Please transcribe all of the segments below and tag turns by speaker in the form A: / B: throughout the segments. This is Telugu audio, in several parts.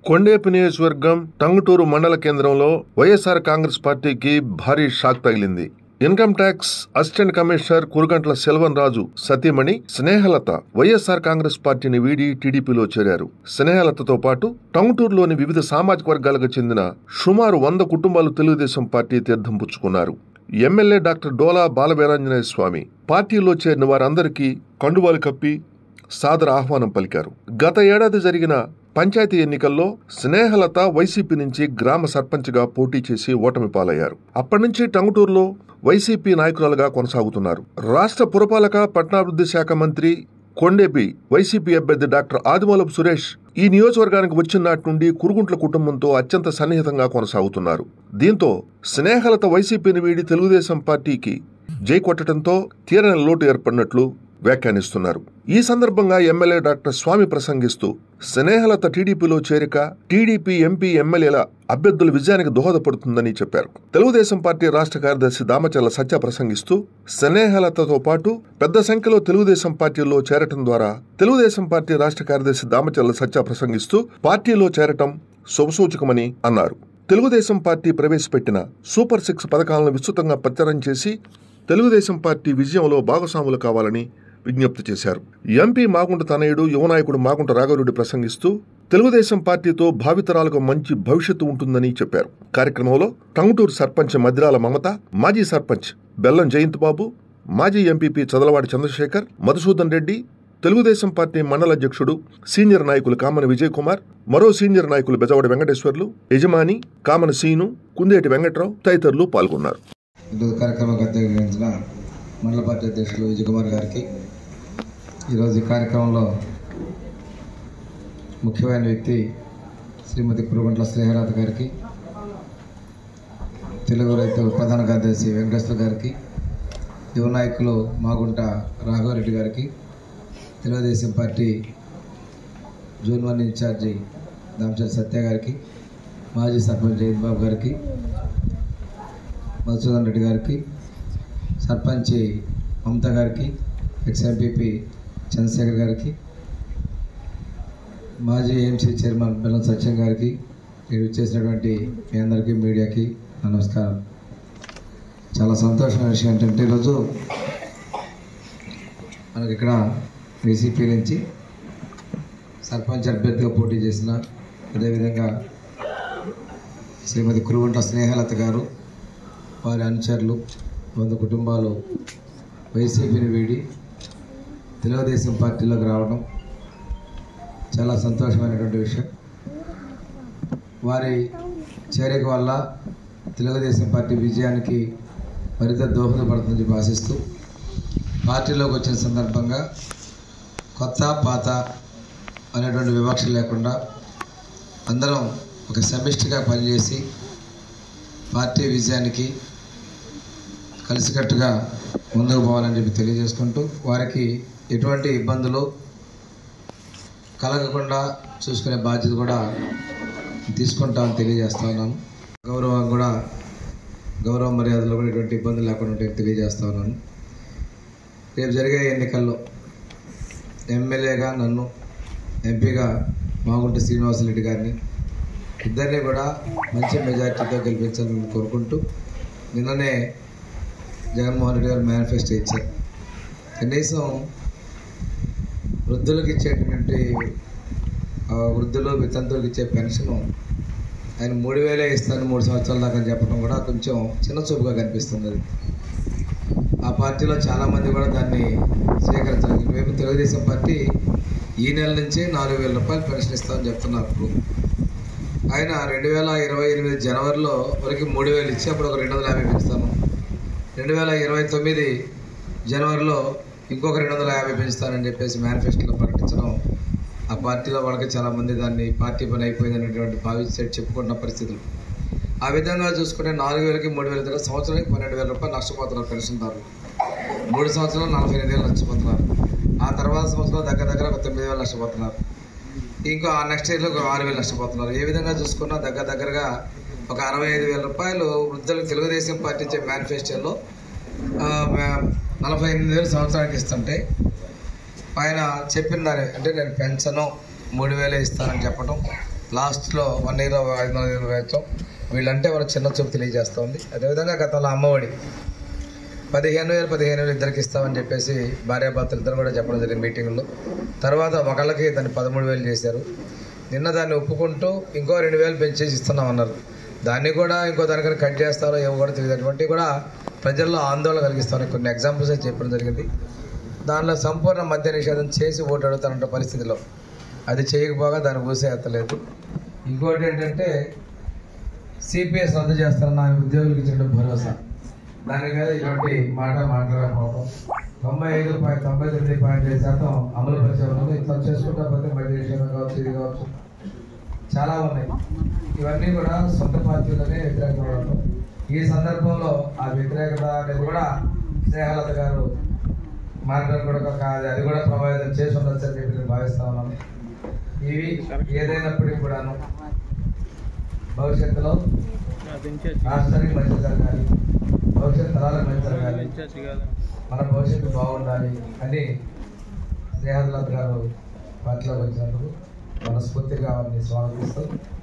A: కొండేపి నియోజకవర్గం టంగుటూరు మండల కేంద్రంలో వైఎస్ఆర్ కాంగ్రెస్ పార్టీకి భారీ షాక్ తగిలింది. Income tax assistant commissioner Kurugantla Selvan Raju సతీమణి స్నేహలత వైఎస్ఆర్ కాంగ్రెస్ పార్టీని వీడి టీడీపీలో చేరారు. స్నేహలతతో పాటు టంగుటూరులోని వివిధ సామాజిక వర్గాలకు చెందిన సుమారు 100 కుటుంబాలు తెలుగుదేశం పార్టీ తీర్థం పుచ్చుకున్నారు. ఎమ్మెల్యే డాక్టర్ డోలా బాలవీరాంజనేయ స్వామి పార్టీలో చేరిన వారందరికీ కండువాలు కప్పి సాదర ఆహ్వానం పలికారు. గత ఏడాది జరిగిన పంచాయతీ ఎన్నికల్లో స్నేహలత వైసీపీ నుంచి గ్రామ సర్పంచ్గా పోటీ చేసి ఓటమి పాలయ్యారు. అప్పటి నుంచి టంగుటూరులో వైసీపీ నాయకురాలుగా కొనసాగుతున్నారు. రాష్ట్ర పురపాలక పట్టణాభివృద్ధి శాఖ మంత్రి కొండేపి వైసీపీ అభ్యర్థి డాక్టర్ ఆదిమూలపు సురేష్ ఈ నియోజకవర్గానికి వచ్చిన నాటి నుండి కురుగుంట్ల కుటుంబంతో అత్యంత సన్నిహితంగా కొనసాగుతున్నారు. దీంతో స్నేహలత వైసీపీని వీడి తెలుగుదేశం పార్టీకి జై కొట్టడంతో తీరని లోటు ఏర్పడినట్లు వ్యాఖ్యానిస్తున్నారు. ఈ సందర్భంగా ఎమ్మెల్యే డాక్టర్ స్వామి ప్రసంగిస్తూ స్నేహలత టీడీపీలో చేరిక టీడీపీ ఎంపీ ఎమ్మెల్యేల అభ్యర్థుల విజయానికి దోహదపడుతుందని చెప్పారు. తెలుగుదేశం పార్టీ రాష్ట్ర కార్యదర్శి దామచర్ల సత్య ప్రసంగిస్తూ స్నేహలతతో పాటు పెద్ద సంఖ్యలో తెలుగుదేశం పార్టీలో చేరటం ద్వారా తెలుగుదేశం పార్టీ రాష్ట్ర కార్యదర్శి దామచర్ల సత్య ప్రసంగిస్తూ పార్టీలో చేరటం శుభసూచకమని అన్నారు. తెలుగుదేశం పార్టీ ప్రవేశపెట్టిన సూపర్ 6 పథకాలను విస్తృతంగా ప్రచారం చేసి తెలుగుదేశం పార్టీ విజయంలో భాగస్వాములు కావాలని విజ్ఞప్తి చేశారు. ఎంపీ మాగుంట తనయుడు యువనాయకుడు మాగుంట రాఘవరెడ్డి ప్రసంగిస్తూ తెలుగుదేశం పార్టీతో భావితరాలకు మంచి భవిష్యత్తు ఉంటుందని చెప్పారు. కార్యక్రమంలో టంగుటూరు సర్పంచ్ మద్దిరాల మమత, మాజీ సర్పంచ్ బెల్లం జయంత్ బాబు, మాజీ ఎంపీపీ చదలవాడి చంద్రశేఖర్, మధుసూదన్ రెడ్డి, తెలుగుదేశం పార్టీ మండల అధ్యక్షుడు సీనియర్ నాయకులు కామన విజయ్ కుమార్, మరో సీనియర్ నాయకులు బెజవాడి వెంకటేశ్వర్లు, యజమాని కామన సీను, కుందేటి వెంకట్రావు తదితరులు పాల్గొన్నారు.
B: కార్యక్రమానికి అధ్యక్షించిన మండల పార్టీ అధ్యక్షులు విజయ్ కుమార్ గారికి, ఈరోజు ఈ కార్యక్రమంలో ముఖ్యమైన వ్యక్తి శ్రీమతి కురుగంట్ల స్నేహలత గారికి, తెలుగు రైతు ప్రధాన కార్యదర్శి వెంకటేశ్వర గారికి, యువ నాయకులు మాగుంట రాఘవరెడ్డి గారికి, Telugu Desam party June 1 in charge Damacharla Satya గారికి, మాజీ సర్పంచ్ జయంత్ బాబు గారికి, మధుసూదన్ రెడ్డి గారికి, సర్పంచ్ మమత గారికి, ఎక్స్ఎంపీపీ చంద్రశేఖర్ గారికి, మాజీ ఏఎంసీ చైర్మన్ బెల్లం సత్యం గారికి, నేను ఇచ్చేసినటువంటి మీ అందరికీ మీడియాకి నమస్కారం. చాలా సంతోషమైన విషయం ఏంటంటే ఈరోజు మనకి ఇక్కడ వైసీపీ నుంచి సర్పంచ్ అభ్యర్థిగా పోటీ చేసిన, అదేవిధంగా శ్రీమతి కురుగంట్ల స్నేహలత గారు, వారి అనుచరులు 100 కుటుంబాలు వైసీపీని వీడి తెలుగుదేశం పార్టీలోకి రావడం చాలా సంతోషమైనటువంటి విషయం. వారి చేరిక వల్ల తెలుగుదేశం పార్టీ విజయానికి మరింత దోహదపడుతుందని ఆశిస్తూ పార్టీలోకి వచ్చిన సందర్భంగా కొత్త పాత అనేటువంటి వివక్ష లేకుండా అందరం ఒక సమిష్టిగా పనిచేసి పార్టీ విజయానికి కలిసికట్టుగా ముందుకు పోవాలని చెప్పి తెలియజేసుకుంటూ వారికి ఎటువంటి ఇబ్బందులు కలగకుండా చూసుకునే బాధ్యత కూడా తీసుకుంటామని తెలియజేస్తా ఉన్నాను. గౌరవ మర్యాదలు కూడా ఎటువంటి ఇబ్బందులు లేకుండా ఉంటే తెలియజేస్తా ఉన్నాను. రేపు జరిగే ఎన్నికల్లో ఎమ్మెల్యేగా నన్ను, ఎంపీగా మాగుంట శ్రీనివాసరెడ్డి గారిని ఇద్దరిని కూడా మంచి మెజార్టీతో గెలిపించాలని కోరుకుంటూ, నిన్ననే జగన్మోహన్ రెడ్డి గారు మేనిఫెస్టో ఇచ్చారు. కనీసం వృద్ధులకు ఇచ్చేటువంటి వృద్ధులు వితంతువులకు ఇచ్చే పెన్షన్ ఆయన 3000 ఇస్తాను 3 సంవత్సరాల దాకా చెప్పడం కూడా కొంచెం చిన్న చూపుగా కనిపిస్తుంది. ఆ పార్టీలో చాలామంది కూడా దాన్ని స్వీకరించాలి. మేము తెలుగుదేశం పార్టీ ఈ నెల నుంచి 4000 రూపాయలు పెన్షన్ ఇస్తామని చెప్తున్నారు. ఆయన 2028 జనవరిలో వరకు 3000 ఇచ్చి అప్పుడు ఒక 250 పెంచుతాను, 2029 జనవరిలో ఇంకొక 250 పెంచుతానని చెప్పేసి మేనిఫెస్టోలో ప్రకటించడం, ఆ పార్టీలో వాళ్ళకి చాలామంది దాన్ని పార్టీ పని అయిపోయింది అనేటువంటి భావించి చెప్పుకుంటున్న పరిస్థితులు. ఆ విధంగా చూసుకుంటే 4000కి 3000 సంవత్సరానికి 12,000 రూపాయలు నష్టపోతున్నారు పెన్షన్దారులు. 3 సంవత్సరాలు 48,000 నష్టపోతున్నారు. ఆ తర్వాత సంవత్సరం దగ్గర ఒక 9,000 నష్టపోతున్నారు. ఇంకో ఆ నెక్స్ట్ ఇయర్లో 6,000 నష్టపోతున్నారు. ఏ విధంగా చూసుకున్నా దగ్గరగా ఒక 65,000 రూపాయలు వృద్ధులకు తెలుగుదేశం పార్టీ ఇచ్చే మేనిఫెస్టోలో 48,000 సంవత్సరానికి ఇస్తుంటే ఆయన చెప్పిన దాని అంటే నేను పెన్షన్ 3,000 ఇస్తానని చెప్పడం లాస్ట్లో 1 year 500 వేస్తాం. వీళ్ళంటే వాళ్ళ చిన్న చూపు తెలియజేస్తుంది. అదేవిధంగా గతంలో అమ్మఒడి 15,000 ఇద్దరికి ఇస్తామని చెప్పేసి భార్యాభర్తలు ఇద్దరు కూడా చెప్పడం జరిగింది మీటింగ్లో. తర్వాత ఒకళ్ళకి దాన్ని 13,000 చేశారు. నిన్న దాన్ని ఒప్పుకుంటూ ఇంకో 2,000 పెంచేసి ఇస్తున్నామన్నారు. దాన్ని కూడా ఇంకో దానికన్నా కట్ చేస్తారో ఏమో కూడా తెలియదు. అటువంటివి కూడా ప్రజల్లో ఆందోళన కలిగిస్తామని కొన్ని ఎగ్జాంపుల్స్ చెప్పడం జరిగింది. దానిలో సంపూర్ణ మద్య నిషేధం చేసి ఓటు అడుగుతానంట పరిస్థితిలో అది చేయకపోగా దాన్ని ఊసే ఎత్తలేదు. ఇంకోటి ఏంటంటే సిపిఎస్ రద్దు చేస్తారన్న ఉద్యోగులకు ఇచ్చిన భరోసా, దాని మీద ఇటువంటి మాట్లాడకపోవడం. 99.5% అమలు పరిచయం ఇట్లా చేసుకుంటా పోతే మద్య నిషేధం కావచ్చు, ఇది కావచ్చు, చాలా ఉన్నాయి. ఇవన్నీ కూడా సొంత పార్టీలనే వ్యతిరేకంగా ఉండడం. ఈ సందర్భంలో ఆ వ్యతిరేకత అనేది కూడా స్నేహలత గారు మాట్లాడుకోవడం కాదు, అది కూడా ప్రభావితం చేసి ఉండొచ్చు అని చెప్పి నేను భావిస్తా ఉన్నాను. ఇవి ఏదైనప్పటికీ కూడాను భవిష్యత్తులో రాష్ట్రానికి మంచి జరగాలి, భవిష్యత్ తరాలకు మంచి జరగాలి, మన భవిష్యత్తు బాగుండాలి అని స్నేహలత గారు పార్టీలోకి వచ్చినందుకు మనస్ఫూర్తిగా వారిని స్వాగతిస్తూ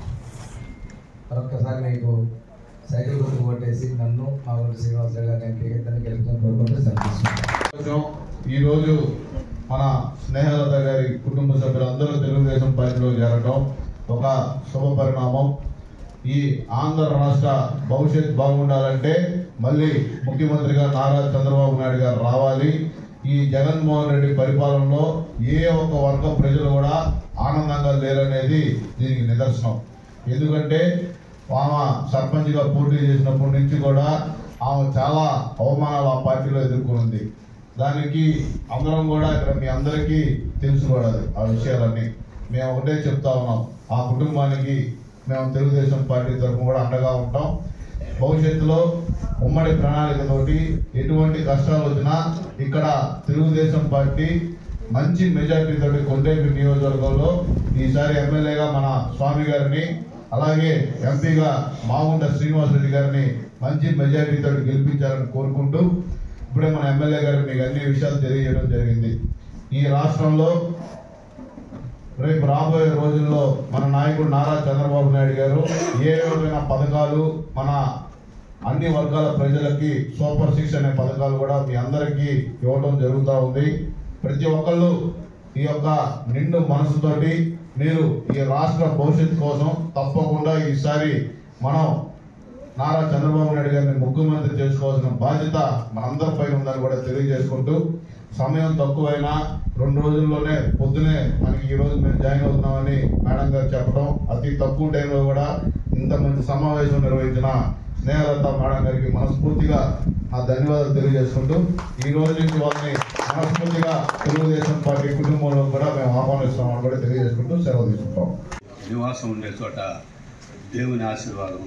B: మరొక్కసారి మీకు సైకిల్ గుర్తు కొట్టేసి నన్ను మా ఊరి శ్రీనివాసరావు గారిని ఎంపీగా గెలిపించడం.
C: ఈరోజు మన స్నేహలత గారి కుటుంబ సభ్యులందరూ తెలుగుదేశం పార్టీలో చేరడం ఒక శుభ పరిణామం. ఈ ఆంధ్ర రాష్ట్ర భవిష్యత్ బాగుండాలంటే మళ్ళీ ముఖ్యమంత్రిగా నారా చంద్రబాబు నాయుడు గారు రావాలి. ఈ జగన్మోహన్ రెడ్డి పరిపాలనలో ఏ ఒక్క వర్గం ప్రజలు కూడా ఆనందంగా లేరనేది దీనికి నిదర్శనం. ఎందుకంటే ఆమె సర్పంచ్గా పోటీ చేసినప్పటి నుంచి కూడా ఆమె చాలా అవమానాలు ఆ పార్టీలో ఎదుర్కొంది. దానికి అందరం కూడా ఇక్కడ మీ అందరికీ తెలుసుకోవాలి ఆ విషయాలన్నీ. మేము ఒకటే చెప్తా ఉన్నాం, ఆ కుటుంబానికి మేము తెలుగుదేశం పార్టీ తరఫున కూడా అండగా ఉంటాం. భవిష్యత్తులో ఉమ్మడి ప్రణాళికతోటి ఎటువంటి కష్టాలు వచ్చినా ఇక్కడ తెలుగుదేశం పార్టీ మంచి మెజార్టీతో కొండేపి నియోజకవర్గంలో ఈసారి ఎమ్మెల్యేగా మన స్వామి గారిని, అలాగే ఎంపీగా మాగుంట శ్రీనివాసరెడ్డి గారిని మంచి మెజార్టీతో గెలిపించాలని కోరుకుంటూ ఇప్పుడే మన ఎమ్మెల్యే గారికి మీకు అన్ని విషయాలు తెలియజేయడం జరిగింది. ఈ రాష్ట్రంలో రేపు రాబోయే రోజుల్లో మన నాయకుడు నారా చంద్రబాబు నాయుడు గారు ఏ విధమైన పథకాలు మన అన్ని వర్గాల ప్రజలకి సూపర్ 6 అనే పథకాలు కూడా మీ అందరికీ ఇవ్వడం జరుగుతూ ఉంది. ప్రతి ఒక్కళ్ళు ఈ యొక్క నిండు మనసుతోటి మీరు ఈ రాష్ట్ర భవిష్యత్తు కోసం తప్పకుండా ఈసారి మనం నారా చంద్రబాబు నాయుడు గారిని ముఖ్యమంత్రి చేసుకోవాల్సిన బాధ్యత మనందరిపై ఉందని కూడా తెలియజేసుకుంటూ, సమయం తక్కువైనా 2 రోజుల్లోనే పొద్దునే మనకి ఈ రోజు మేము జాయిన్ అవుతున్నామని మేడం గారు చెప్పడం, అతి తక్కువ టైంలో కూడా ఇంత మంచి సమావేశం నిర్వహించిన స్నేహలత మేడం గారికి మనస్ఫూర్తిగా నా ధన్యవాదాలు తెలియజేసుకుంటూ, ఈ రోజు నుంచి వాళ్ళని మనస్ఫూర్తిగా తెలుగుదేశం పార్టీ కుటుంబంలో కూడా మేము ఆహ్వానిస్తామని కూడా తెలియజేసుకుంటూ సెలవు తీసుకుంటాం.
D: నివాసం ఉండే చోట దేవుని ఆశీర్వాదం.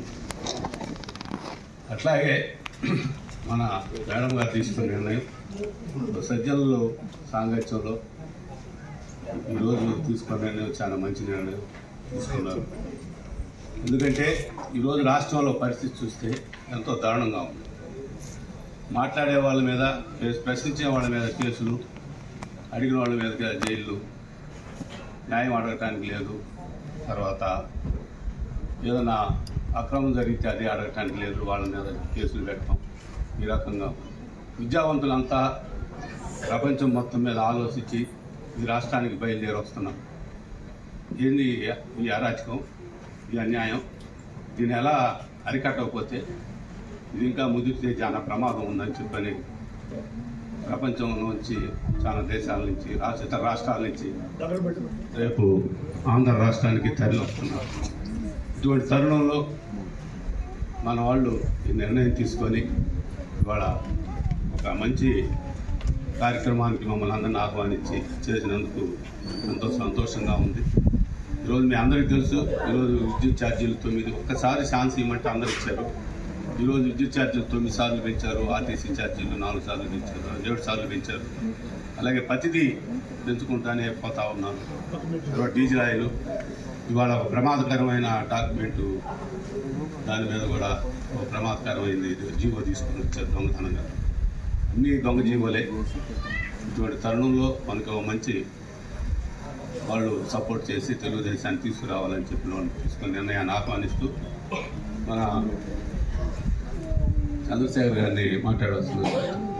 D: అట్లాగే మన మేడం గారు తీసుకున్న నిర్ణయం సజ్జనులు సాంగత్యంలో ఈరోజు తీసుకున్న నిర్ణయం చాలా మంచి నిర్ణయం తీసుకున్నారు. ఎందుకంటే ఈరోజు రాష్ట్రంలో పరిస్థితి చూస్తే ఎంతో దారుణంగా ఉంది. మాట్లాడే వాళ్ళ మీద, ప్రశ్నించే వాళ్ళ మీద కేసులు, అడిగిన వాళ్ళ మీద జైళ్ళు, న్యాయం అడగటానికి లేదు, తర్వాత ఏదైనా అక్రమం జరిగితే అది అడగటానికి లేదు, వాళ్ళ మీద కేసులు పెట్టడం, ఈ రకంగా విద్యావంతులంతా ప్రపంచం మొత్తం మీద ఆలోచించి ఈ రాష్ట్రానికి బయలుదేరి వస్తున్నాం. ఏంది ఈ అరాచకం, ఈ అన్యాయం, దీన్ని ఎలా అరికట్టకపోతే ఇది ఇంకా ముదిరితే చాలా ప్రమాదం ఉందని చెప్పని ప్రపంచం నుంచి, చాలా దేశాల నుంచి, ఇతర రాష్ట్రాల నుంచి రేపు ఆంధ్ర రాష్ట్రానికి తరలి వస్తున్నారు. ఇటువంటి తరుణంలో మన వాళ్ళు ఈ నిర్ణయం తీసుకొని ఇవాళ ఒక మంచి కార్యక్రమానికి మమ్మల్ని అందరినీ ఆహ్వానించి చేసినందుకు ఎంతో సంతోషంగా ఉంది. ఈరోజు మీ అందరికీ తెలుసు, ఈరోజు విద్యుత్ ఛార్జీలు 9, ఒక్కసారి ఛాన్స్ ఇవ్వమంటే అందరు ఇచ్చారు. ఈరోజు విద్యుత్ ఛార్జీలు 9 సార్లు పెంచారు, ఆర్టీసీ ఛార్జీలు 4 సార్లు పెంచారు, 7 సార్లు పెంచారు. అలాగే ప్రతిదీ పెంచుకుంటానే పోతా ఉన్నారు. తర్వాత డీజిల్ ఆయిల్ ఇవాళ ఒక ప్రమాదకరమైన డాక్యుమెంటు, దాని మీద కూడా ఒక ప్రమాదకరమైంది జీవో తీసుకుని వచ్చారు దొంగతనంగా. అన్నీ దొంగ జీవోలే. ఇటువంటి తరుణంలో మనకు మంచి వాళ్ళు సపోర్ట్ చేసి తెలుగుదేశాన్ని తీసుకురావాలని చెప్పిన తీసుకున్న నిర్ణయాన్ని ఆహ్వానిస్తూ మన చంద్రశేఖర్ గారిని మాట్లాడవలసింది.